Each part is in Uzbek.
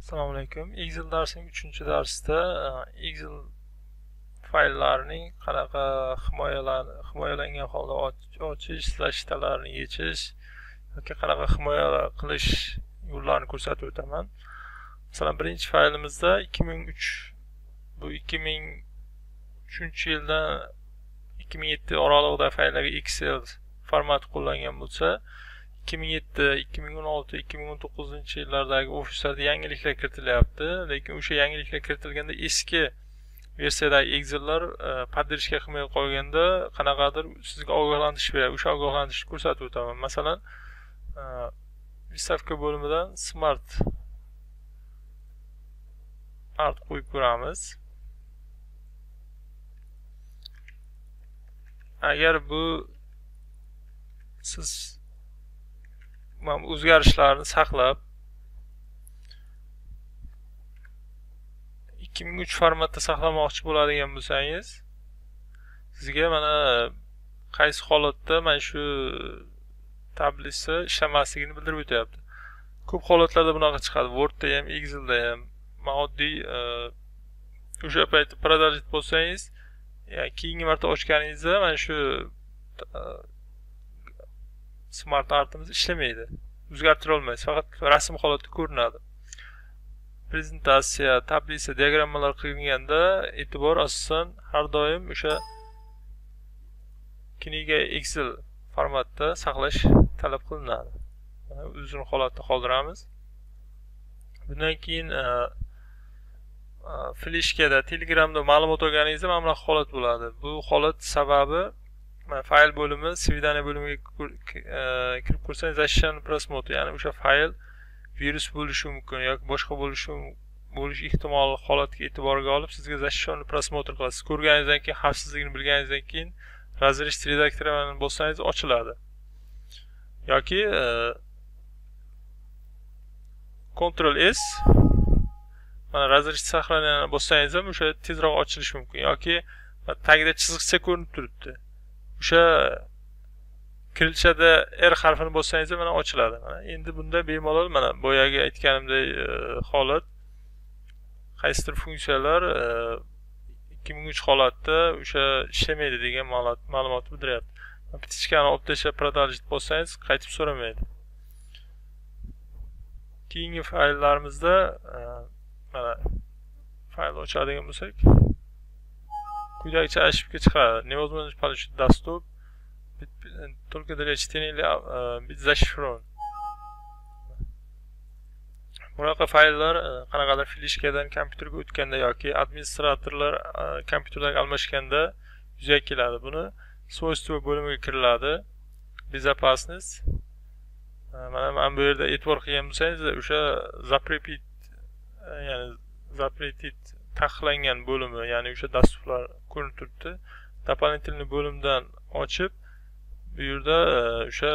Assalomu alaykum. Excel darsining 3-darsida Excel fayllarning qanaqa himoyalangan holda ochish, shtalarni yechish yoki qanaqa himoya qilish yo'llarini ko'rsatib o'taman. Masalan, birinchi faylimizda 2003 bu 2003-yildan 2007 oralig'ida fayllarga Excel format qo'llangan bo'lsa, 2007, 2016, 2019-yillardagi ofislarda yangiliklar kiritilyapti, lekin o'sha yangiliklar kiritilganda eski versiyadagi Excel'lar podderishga qilmay qolganda qanaqadir sizga ogohlantirish beradi. O'sha ogohlantirishni ko'rsatib o'taman. Masalan, Vystavka bo'limidan Smart Art qo'yib ko'ramiz. Agar bu siz o'zgarishlarni saqlab 2003 formatda saqlamoqchi bo'ladigan bo'lsangiz, sizga mana qaysi holatda mana shu tablitsa ishlamasligini bildirib o'tyapti. Ko'p holatlarda bunaqa chiqadi. Wordda ham, Excelda ham. Men oddiy o'sha paytda продолжить bo'lsangiz, ya'ni keyingi marta ochganingizda mana shu Smart Art'imiz ishlamaydi. O'zgartira olmaysiz. Faqat rasm holatda ko'rinadi. Prezentatsiya, tablitsa, diagrammalar qilganda e'tibor asosan har doim o'sha kniga Excel formatda saqlash talab qilinadi. Uzun holatda qoldiramiz. Bundan keyin fleshkada, Telegramda ma'lumot olganingizda mana bunaqa holat bo'ladi. Bu holat sababi fayl bo'limi, svidaniya bo'limiga kirib ko'rsangiz, защищенный просмотр, ya'ni o'sha fayl virus bo'lishi mumkin yoki boshqa bo'lish ehtimoli holatga e'tiborga olib, sizga защищенный просмотр qilasiz. Ko'rganingizdan keyin, xavfsizligini bilganingizdan keyin razрешить redaktorni bossangiz ochiladi. Yoki Ctrl S mana razрешить сохранение bossangiz ham o'sha tezroq ochilishi mumkin. Yoki tagida chiziqcha ko'rinib turibdi. O'sha kirillchada R harfini bossangiz mana ochiladi. Mana endi bunda bemalol mana boyagi aytganimdek holat, qaysidir funksiyalar 2003 holatda o'sha ishlamaydi degan ma'lumotni bildiryapti. Птичкani olib tashlab продолжить bo'lsangiz qaytib so'ramaydi. Keyingi fayllarimizda mana fayl ochadigan bo'lsak, quyidagicha ошибка chiqadi. Невозможно получить доступ только для чтения или быть зашифрован. Bunaqa fayllar qanaqadir fleshkadan kompyuterga o'tganda yoki administratorlar kompyuterdan almashganda yuzaga keladi. Buni свойства bo'limiga kiriladi. Безопасность. Mana bu yerda e'tibor qilgan bo'lsangiz, o'sha запретить, ya'ni запретить taqiqlangan bo'limi, ya'ni o'sha dasturlar ko'rinib turibdi. Дополнительный bo'limdan ochib, bu yerda o'sha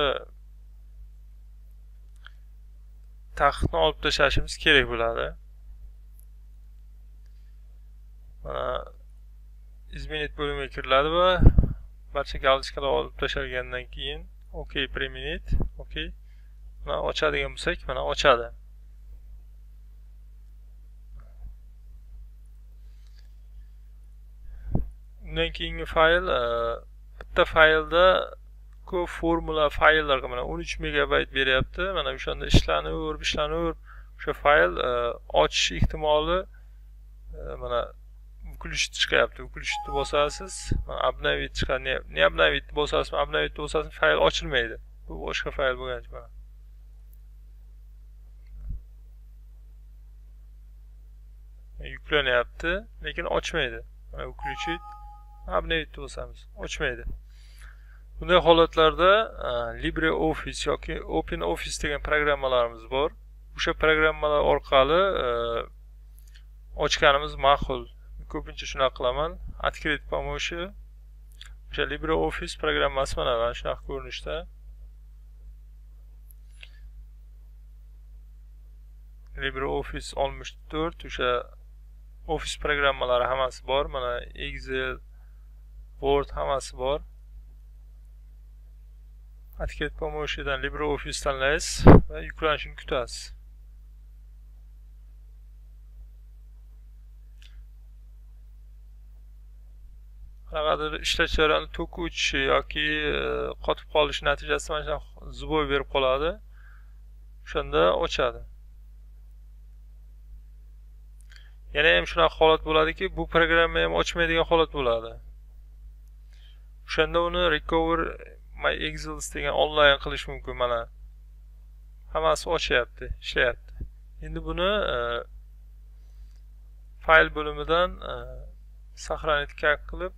taqiqni olib tashlashimiz kerak bo'ladi. Mana изменить bo'limiga kiriladi va barcha galочкаlar olib tashalgandan keyin OK применить, OK. Mana ochadigan bo'lsak, mana ochadi. Undan keyingi fayl, bitta faylda ko'p formula fayllar, mana 13 megabayt beryapti. Mana o'shanda ishlanaverib o'sha fayl ochish ehtimoli mana включить chiqyapti. Включить bosasiz, mana обновить chiqadi. Ne обновить bosasiz, обновить bosasiz fayl ochilmaydi. Bu boshqa fayl bo'lgancha mana. Yuklanyapti, lekin ochmaydi. Mana включить, обновить bosamiz, ochmaydi. Bunday holatlarda LibreOffice yoki OpenOffice degan programmalarimiz bor. O'sha programmalar orqali ochganimiz ma'qul. Ko'pincha shunaqa qilaman. Открыть pomoshi. O'sha LibreOffice programmasi mana shunaqa ko'rinishda. LibreOffice 64 o'sha Office programmalari hammasi bor. Mana Excel, Word hammasi bor. Открыть pomoshidan LibreOffice tanlaysiz va yuklanishini kutasiz. qanaqadir ishlash jarayonida to'k o'chishi yoki qotib qolish natijasida mana shunaqa zvoy berib qoladi. O'shanda ochadi. Yana ham shunaqa holat bo'ladiki, bu programma ham ochmaydigan holat bo'ladi. O'shanda uni recover my Excels degan onlayn qilish mumkin mana. Hammasi ochyapti, ishlayapti. Endi buni fayl bo'limidan saqlanib qilib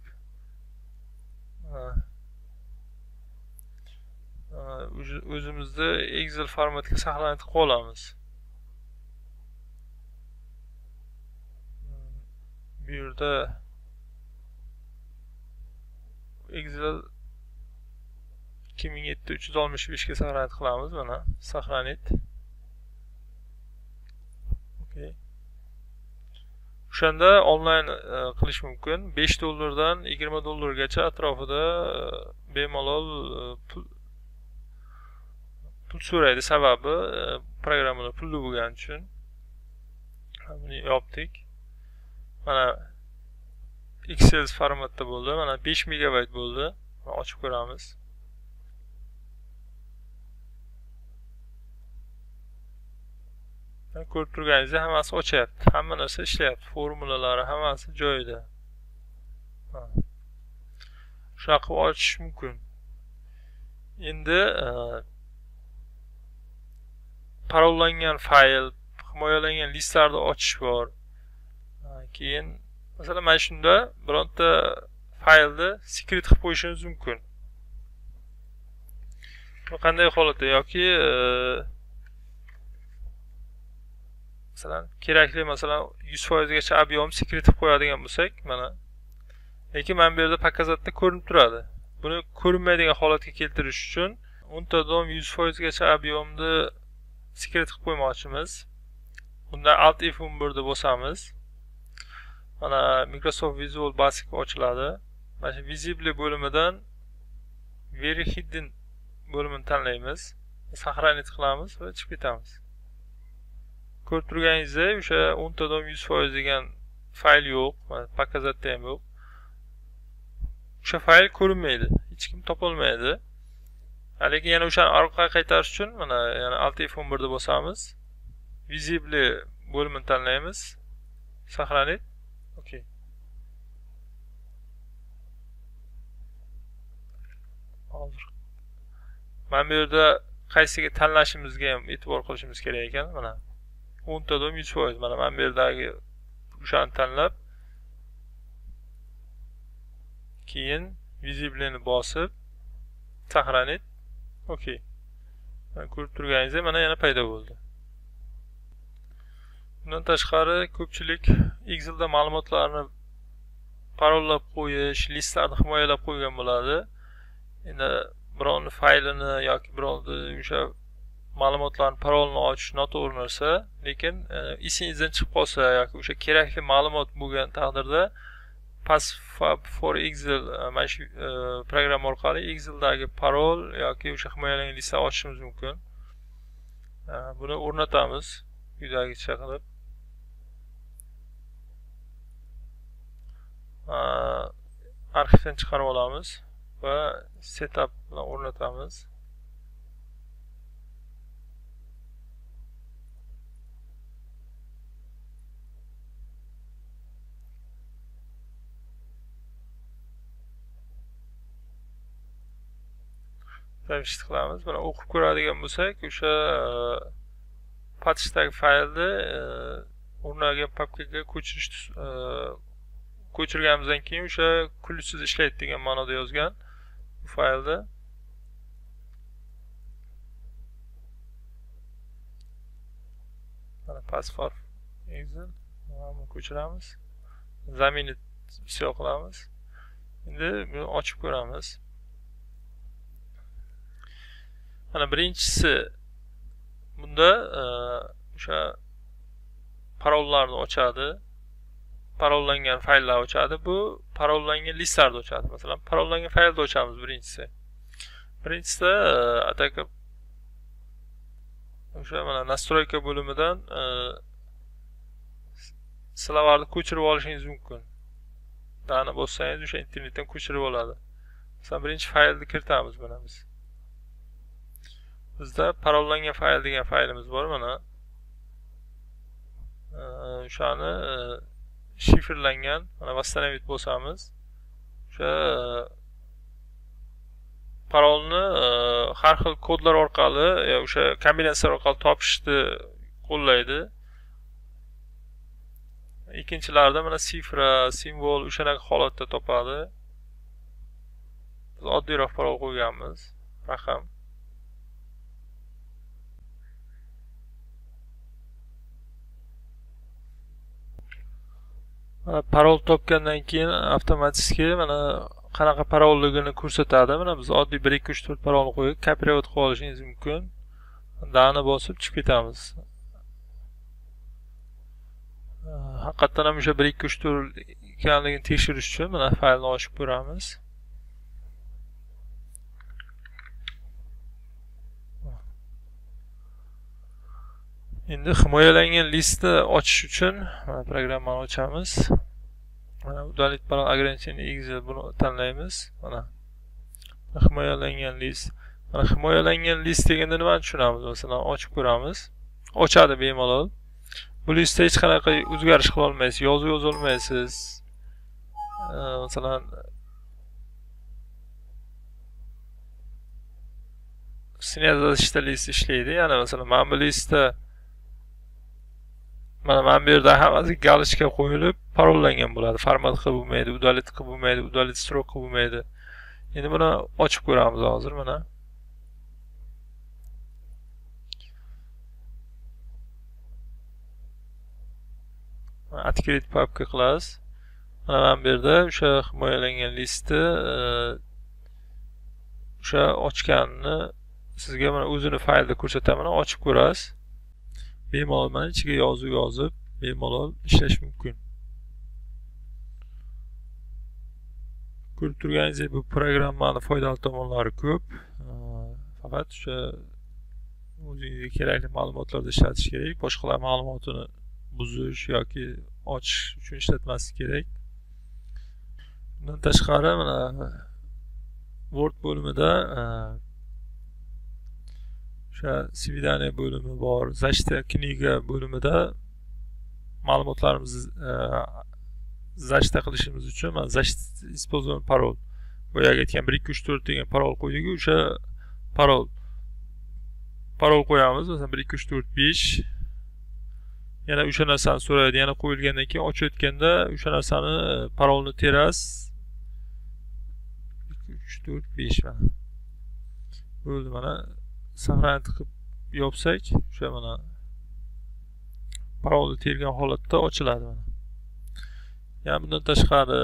o'zimizni Excel formatga saqlanib qolamiz. Bu yerda Excel 2007-365 ga saqlanib qilamiz mana. Saqlanib. Okay. O'shanda onlayn qilish mumkin. $5 dan $20 gacha atrofida bemalol pul so'raydi. Sababi programmalar pulli bo'lgani uchun. Buni yopdik. Mana Excel formatda bo'ldi. Mana 5 megabayt bo'ldi. Ochib ko'ramiz. Ko'rib turganingizdek hammasi ochyapti. Hamma narsa ishlayapti. Formulalari hammasi joyida. Shunaqa qilib ochish mumkin. Endi parollangan fayl, himoyalangan listlarni ochish bor. Keyin masalan mana shunda bironta faylni secret qilib qo'yishingiz mumkin. Bu qanday holatda yoki masalan kerakli masalan 100% gacha ob'yom secret qilib qo'yadigan bo'lsak, mana. Lekin men bu yerda pokazatda ko'rinib turadi. Buni ko'rinmaydigan holatga keltirish uchun untadom 100% gacha ob'yomni secret qilib qo'ymoqchimiz. Bunda Alt F11 da bosamiz. Mana Microsoft Visual Basic ochiladi. Mana shu visible bo'limidan very hidden bo'limini tanlaymiz. Saqlanib qilamiz va chiqib ketamiz. Ko'rib turganingizdek, o'sha 10.100% degan fayl yo'q, pokazatda ham yo'q. O'sha fayl ko'rinmaydi, hech kim topolmaydi. Lekin yana o'shani orqaga qaytarish uchun mana yana Alt F11 da bosamiz. Visible bo'limini tanlaymiz. Saqlanib. Okay. Hozir mana bu yerda qaysiga tanlashimizga ham e'tibor qilishimiz kerak ekan, mana 10.100%. Mana men bu yerdagi o'shani tanlab keyin visibleni bosib saqlanib. Okay. Mana ko'rib turganingizdek mana yana paydo bo'ldi. Bundan tashqari ko'pchilik Excelda ma'lumotlarni parollab qo'yish, listlarni himoyalab qo'ygan bo'ladi. Endi biron faylini yoki biron o'sha ma'lumotlarni parolni ochish noto'g'ri narsa, lekin esingizdan chiqib qolsa yoki o'sha kerakli ma'lumot bo'lgan taqdirda Password for Excel mana shu programma orqali Exceldagi parol yoki o'sha himoyalangan listani ochishimiz mumkin. Buni o'rnatamiz quyidagicha qilib. Arxivdan chiqarib olamiz va setup bilan o'rnatamiz. Ravishni qilamiz. Buni o'qib ko'radigan bo'lsak, o'sha patchdagi faylni o'rnagan papkaga ko'chirganimizdan keyin o'sha kulsiz ishlaydi degan ma'noda yozgan bu faylni. Mana Password Excel buni ko'chiramiz. Zaminni siyo qilamiz. Endi buni ochib ko'ramiz. Mana birinchisi bunda o'sha parollarni ochadi. Parollangan fayllar ochadi. Bu parollangan listlarni ochadi. Masalan, parollangan faylni ochamiz birinchisi. Birinchisida ataka o'sha mana nastroyka bo'limidan slovarni ko'chirib olishingiz mumkin. dani bossangiz o'sha internetdan ko'chirib oladi. Masalan, birinchi faylni kiritamiz mana biz. Bizda parollangan fayl degan faylimiz bor mana. O'shani shifrlangan mana восстановить bo'lsamiz, o'sha parolni har xil kodlar orqali o'sha kombinatsiyalar orqali topishni qo'llaydi. Ikkinchilarda mana sifra, simbol o'shanaqa holatda topadi. Biz oddiyroq parol qo'yganmiz, raqam. Mana parol topgandan keyin avtomatik mana qanaqa parolligini ko'rsatadi. Mana biz oddiy 1 2 3 4 parolni qo'yib kopировать qilib olishingiz mumkin. Dani bosib chiqib ketamiz. Haqiqatan ham o'sha 1 2 3 4 ekanligini tekshirish uchun mana faylni ochib ko'ramiz. Endi himoyalangan listni ochish uchun mana programmani ochamiz. Mana удалить parol ограничение exe buni tanlaymiz. Mana himoyalangan list. Mana himoyalangan list deganda nimani tushunamiz? Masalan, ochib ko'ramiz. Ochadi bemalol. Bu listda hech qanaqa o'zgarish qila olmaysiz, yozuv yoza olmaysiz. Masalan, sinyazishda list ishlaydi. Ya'ni masalan, mana bu listda mana bu yerda hammasi galishka qo'yilib parollangan bo'ladi. Format qilib bo'lmaydi, удалить qilib bo'lmaydi, удалить stroke qilib bo'lmaydi. Endi buni ochib ko'ramiz hozir mana. Открыть papka qilamiz. Mana bu yerda o'sha himoyalangan listni o'sha ochganini sizga mana o'zini faylda ko'rsataman, ochib ko'rasiz. Bemalol mana ichiga yozuv yozib, bemalol ishlash mumkin. Ko'rib turganingizdek, bu programmani foydali tomonlari ko'p. Faqat o'sha o'zingizga kerakli ma'lumotlarda ishlatish kerak. Boshqalar ma'lumotini buzish yoki ochish uchun ishlatmaslik kerak. Bundan tashqari mana Word bo'limida o'sha свидание bo'limi bor, защита kniga bo'limida ma'lumotlarimizni защита qilishimiz uchun mana защита использован parol. Boyaga aytgan 1 2 3 4 degan parol qo'ydik, o'sha parol qo'yamiz. Masalan 1 2 3 4 5. Yana o'sha narsani so'raydi. Yana qo'yilgandan keyin ochayotganda o'sha narsani parolni terasiz. 3 4 5 mana. Bo'ldi mana. Saqlanib qilib yopsak, o'sha mana parolni tergan holatda ochiladi mana. Yani bundan tashqari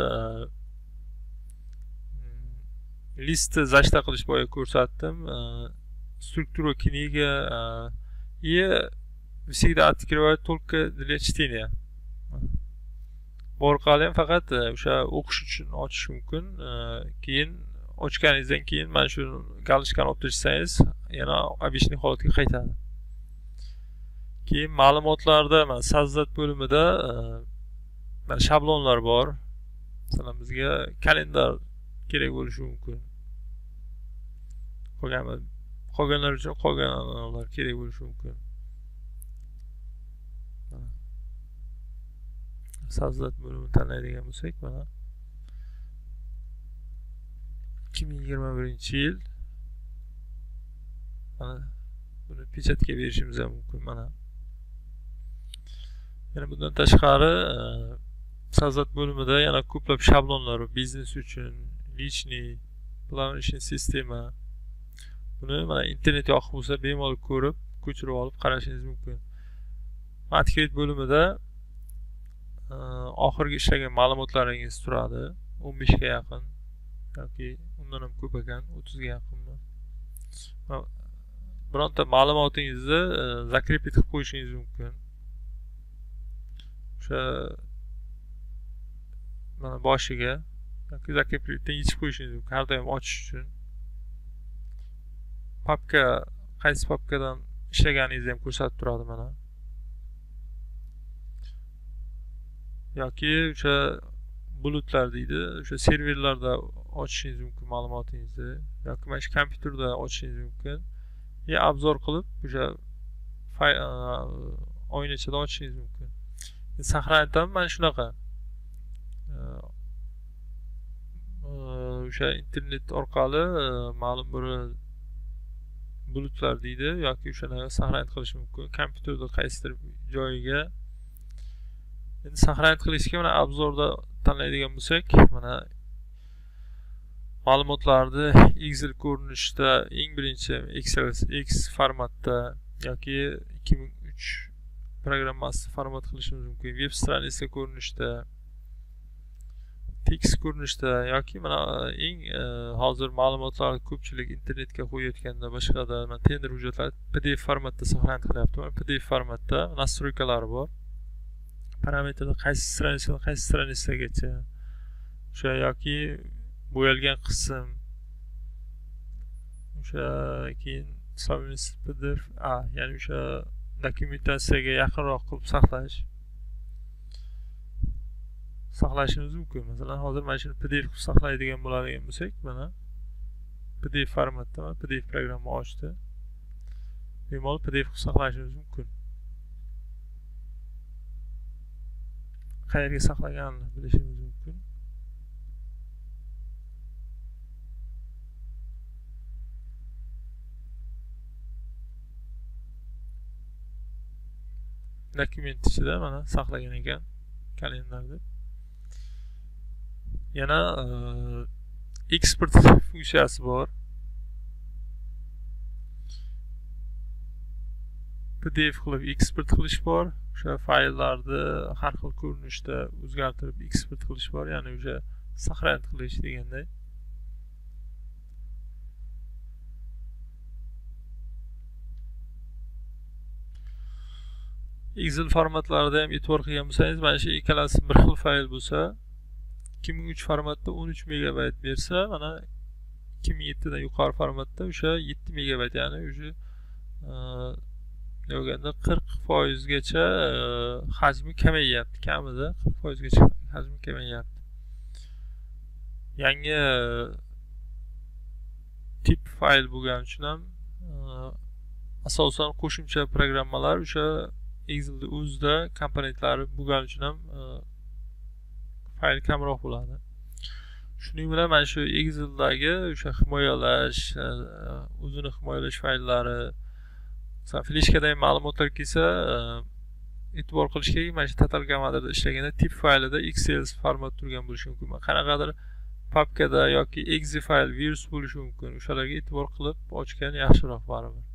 listni защита qilish boya ko'rsatdim. Struktura kniga и всегда открывать только для чтения. Bu orqali ham faqat o'sha o'qish uchun ochish mumkin. Keyin ochganingizdan keyin mana shu galishkani olib tashlangiz, yana обычный holatga qaytadi. Keyin ma'lumotlarda mana создать bo'limida mana shablonlar bor. Masalan, bizga kalendar kerak bo'lishi mumkin. Qolganlar uchun qolganlar kerak bo'lishi mumkin. Создать bo'limini tanlaydigan bo'lsak, mana 2021-yil mana buni pechatga berishimiz ham mumkin mana. Yana bundan tashqari создать bo'limida yana ko'plab shablonlar bor. Biznes uchun, личный, planlashing sistema. Buni mana internet yoqib bo'lsa bemalol ko'rib, ko'chirib olib qarashingiz mumkin. Открыть bo'limida oxirgi ishlagan ma'lumotlaringiz turadi. 15 ga yaqin yoki undan ham ko'p ekan, 30 ga yaqinmi. Bironta ma'lumotingizni закрепить qilib qo'yishingiz mumkin. O'sha mana boshiga yoki закрепить yechib qo'yishingiz mumkin. Har doim ochish uchun. Papka, qaysi papkadan ishlaganingizni ham ko'rsatib turadi mana. Yoki o'sha bulutlar deydi. O'sha serverlarda ochishingiz mumkin ma'lumotingizni yoki mana shu kompyuterda ochishingiz mumkin. Obzor qilib o'sha oyna ichida ochishingiz mumkin. Saqlanib mana shunaqa. O'sha internet orqali ma'lum bir bulutlar deydi yoki o'shani saqlanib qilish mumkin. Kompyuterda qaysidir joyiga. Endi saqlanib qilishga mana obzorda tanlaydigan bo'lsak, mana ma'lumotlarni Excel ko'rinishida eng birinchi X formatda yoki 2003 programmasi format qilishimiz mumkin. Web stranitsida ko'rinishda, tekst ko'rinishda yoki mana eng hozir ma'lumotlar ko'pchilik internetga qo'yayotganda boshqada mana tender hujjatlar PDF formatda saqlanib qilyapti. PDF formatda nastroykalari bor. Parametrda qaysi stranitsagacha o'sha yoki bo'yalgan qism o'sha keyin PDF ya'ni o'sha dokumentatsiyaga yaqinroq qilib saqlashimiz mumkin. Masalan, hozir mana shuni PDF qilib saqlaydigan bo'ladigan bo'lsak, mana PDF formatda PDF programma ochdi. Bemalol PDF qilib saqlashimiz mumkin. Qayerga saqlaganini bilishimiz mumkin. Dokument ichida mana saqlagan ekan kalendar deb. Yana export funksiyasi bor. PDF qilib export qilish bor. O'sha fayllarni har xil ko'rinishda o'zgartirib export qilish bor, ya'ni o'sha saqlanib qilish deganday. Excel formatlarida ham e'tibor qilgan bo'lsangiz, mana shu ikkalasi bir xil fayl bo'lsa, 2003 formatda 13 megabayt bersa, mana 2007 dan yuqori formatda o'sha 7 megabayt, ya'ni o'sha deganda 40% gacha hajmi kamayyapti, kamida 40% gacha hajmi kamayyapti. Yangi tip fayl bo'lgani uchun ham asosan qo'shimcha programmalar o'sha Excel'da o'zida komponentlari bo'lgani uchun ham fayl kamroq bo'ladi. Shuning bilan mana shu Excel'dagi o'sha himoyalash, o'zini himoyalash fayllari, masalan, fleshkadagi ma'lumotlar kelsa, e'tibor qilish kerak. Mana shu Total Commander'da ishlaganda tip faylida XLS format turgan bo'lishi mumkin. Qanaqadir papkada yoki exe fayl virus bo'lishi mumkin. O'shalarga e'tibor qilib ochgan yaxshiroq baribir.